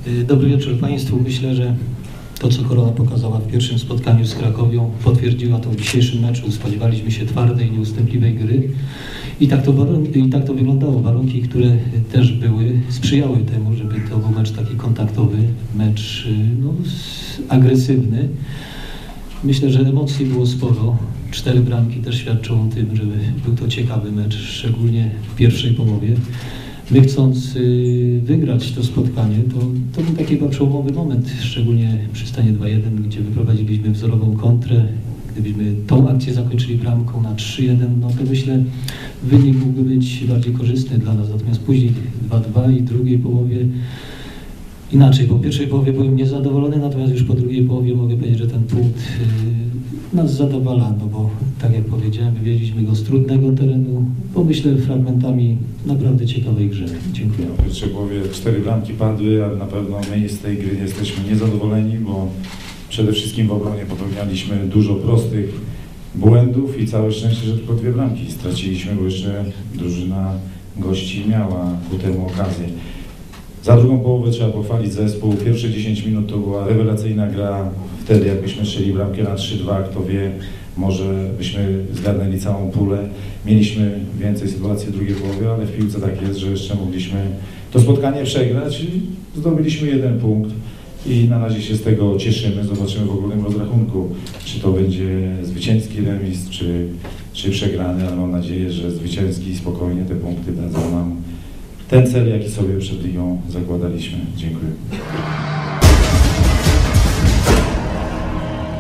Dobry wieczór Państwu. Myślę, że to, co Korona pokazała w pierwszym spotkaniu z Krakowią, potwierdziła to w dzisiejszym meczu. Spodziewaliśmy się twardej, nieustępliwej gry i tak to wyglądało. Warunki, które też sprzyjały temu, żeby to był mecz taki kontaktowy, mecz agresywny. Myślę, że emocji było sporo. 4 bramki też świadczą o tym, że był to ciekawy mecz, szczególnie w pierwszej połowie. My chcąc wygrać to spotkanie, to był taki chyba przełomowy moment, szczególnie przy stanie 2-1, gdzie wyprowadziliśmy wzorową kontrę. Gdybyśmy tą akcję zakończyli bramką na 3-1, no to myślę, wynik mógłby być bardziej korzystny dla nas. Natomiast później 2-2 i w drugiej połowie inaczej. Po pierwszej połowie byłem niezadowolony, natomiast już po drugiej połowie mogę powiedzieć, że ten punkt nas zadowala, no bo tak jak powiedziałem, wywieźliśmy go z trudnego terenu, myślę fragmentami naprawdę ciekawej gry. Dziękuję. W pierwszej połowie 4 bramki padły, ale na pewno my z tej gry jesteśmy niezadowoleni, bo przede wszystkim w obronie popełnialiśmy dużo prostych błędów i całe szczęście, że tylko 2 bramki straciliśmy, bo jeszcze drużyna gości miała ku temu okazję. Za drugą połowę trzeba pochwalić zespół. Pierwsze 10 minut to była rewelacyjna gra. Wtedy jakbyśmy strzeli bramkę na 3-2, kto wie, może byśmy zgarnęli całą pulę. Mieliśmy więcej sytuacji w drugiej połowie, ale w piłce tak jest, że jeszcze mogliśmy to spotkanie przegrać i zdobyliśmy 1 punkt. I na razie się z tego cieszymy. Zobaczymy w ogólnym rozrachunku, czy to będzie zwycięski remis, czy przegrany, ale mam nadzieję, że zwycięski i spokojnie te punkty dadzą nam ten cel, jaki sobie przed ligą zakładaliśmy. Dziękuję.